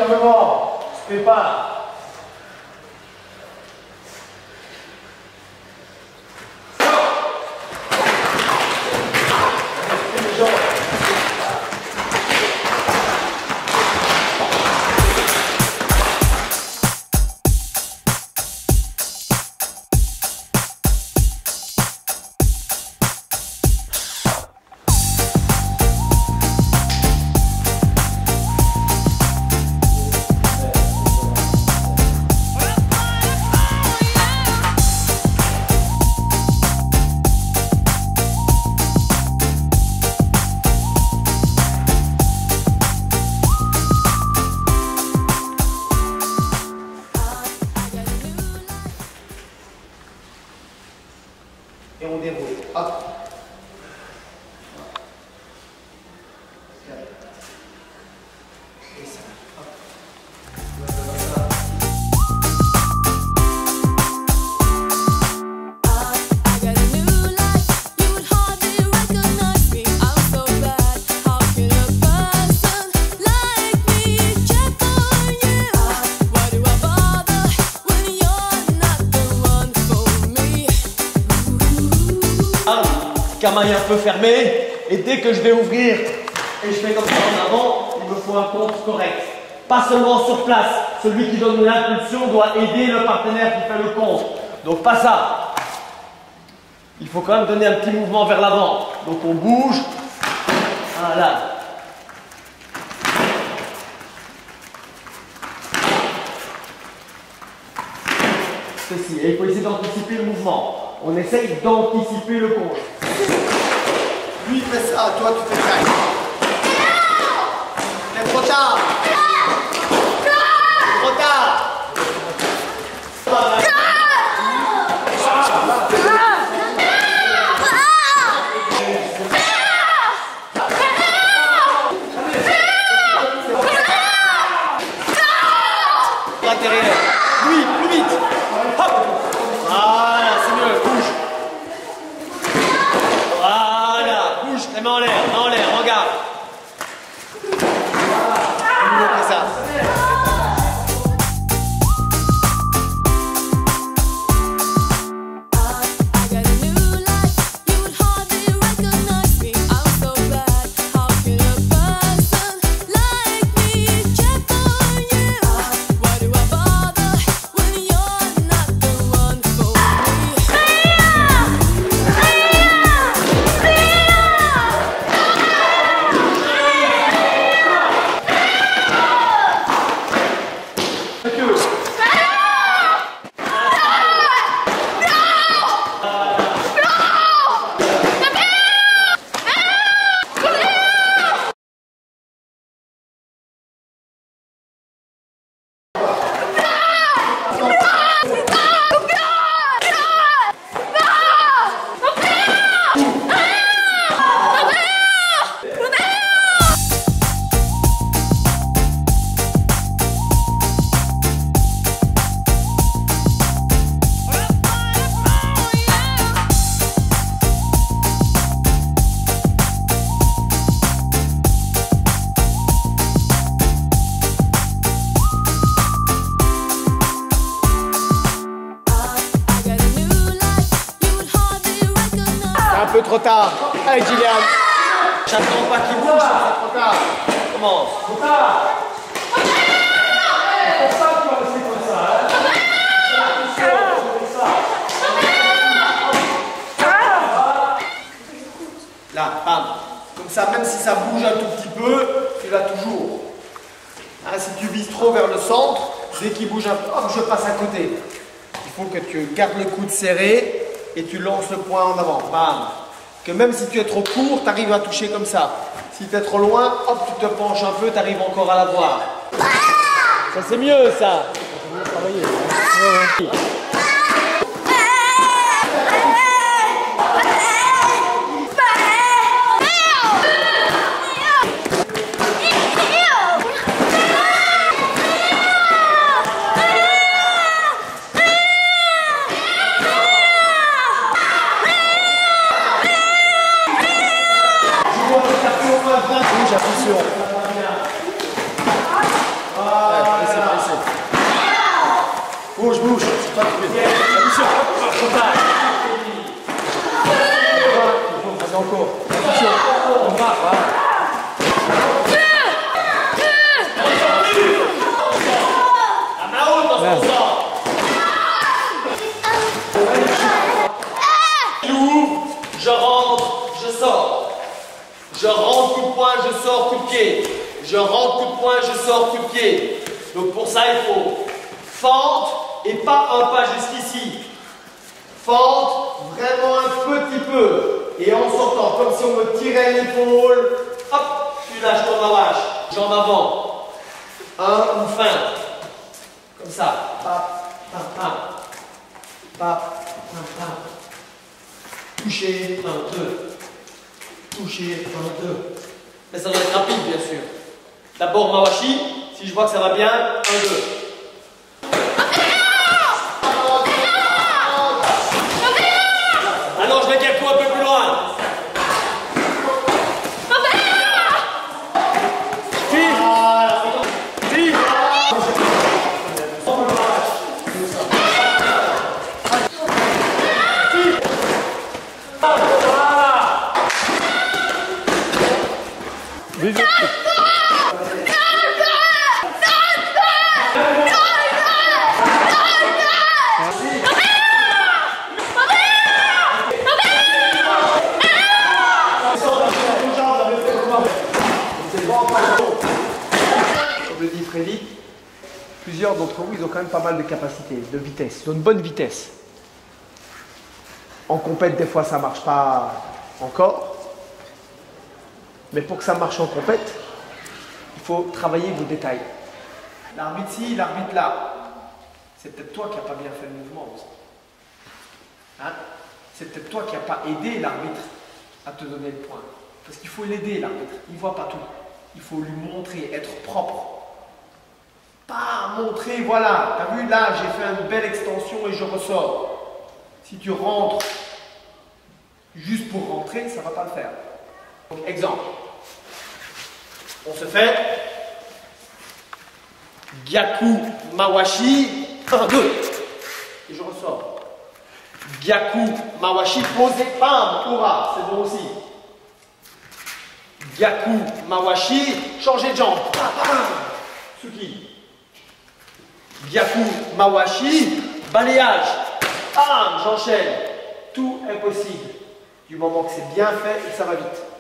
calmement. Je ne fais pas. Et on déroule. Hop. Et ça. Hop. Camaille un peu fermée, et dès que je vais ouvrir et je fais comme ça en avant, il me faut un compte correct. Pas seulement sur place, celui qui donne l'impulsion doit aider le partenaire qui fait le compte. Donc pas ça. Il faut quand même donner un petit mouvement vers l'avant. Donc on bouge. Voilà. Ceci. Et il faut essayer d'anticiper le mouvement. On essaye d'anticiper le compte. Lui il fait ça, toi tu fais ça. C'est trop tard. Trop tard. Lui, plus vite. Hop. Voilà, c'est mieux. Bouge. Voilà, bouge. Mets en l'air, regarde. C'est ça. Un peu trop tard. Allez, Gillian. J'attends pas qu'il bouge, c'est trop tard. Commence. Trop tard. C'est pour ça que tu vas rester comme ça. Là, bam. Comme ça, même si ça bouge un tout petit peu, tu l'as toujours. Hein, si tu vises trop vers le centre, dès qu'il bouge un peu, hop, je passe à côté. Il faut que tu gardes le coude serré et tu lances le poing en avant. Bam. Que même si tu es trop court, tu arrives à toucher comme ça. Si tu es trop loin, hop, tu te penches un peu, tu arrives encore à la voir. Ça c'est mieux ça. Attention. c'est pas trop bien. Attention, contact. Vas-y encore. Attention, on va, voilà. La main haute dans son sort. Je rentre, je sors. Je rentre, coup de poing, je sors, coup de pied. Je rentre, coup de poing, je sors, coup de pied. Donc pour ça, il faut fente et pas un pas jusqu'ici. Fente vraiment un petit peu. Et en sortant, comme si on me tirait l'épaule. Hop, tu lâches ton mawash. Jambe avant. Un ou fin. Comme ça. Pap, pap, pap. Pap, pap, pap. Toucher, 1, 2. Toucher, 1, 2. Mais ça doit être rapide, bien sûr. D'abord mawashi, si je vois que ça va bien, 1, 2. Alors je vais quelques coups un peu plus loin. Je le dis très vite, plusieurs d'entre vous, ils ont quand même pas mal de capacités, de vitesse, ils ont une bonne vitesse. En compète, des fois, ça ne marche pas encore. Mais pour que ça marche en compète, il faut travailler vos détails. L'arbitre ci, l'arbitre là. C'est peut-être toi qui n'as pas bien fait le mouvement aussi. Hein? C'est peut-être toi qui n'as pas aidé l'arbitre à te donner le point. Parce qu'il faut l'aider, l'arbitre. Il ne voit pas tout. Il faut lui montrer, être propre. Pas montrer, voilà. Tu as vu, là, j'ai fait une belle extension et je ressors. Si tu rentres juste pour rentrer, ça ne va pas le faire. Donc, exemple. On se fait Gyaku Mawashi 1, 2. Et je ressors. Gyaku Mawashi posé, bam, Ura, c'est bon aussi. Gyaku Mawashi, changer de jambe. Tsuki. Gyaku Mawashi, balayage. Bam, j'enchaîne. Tout est possible. Du moment que c'est bien fait et que ça va vite.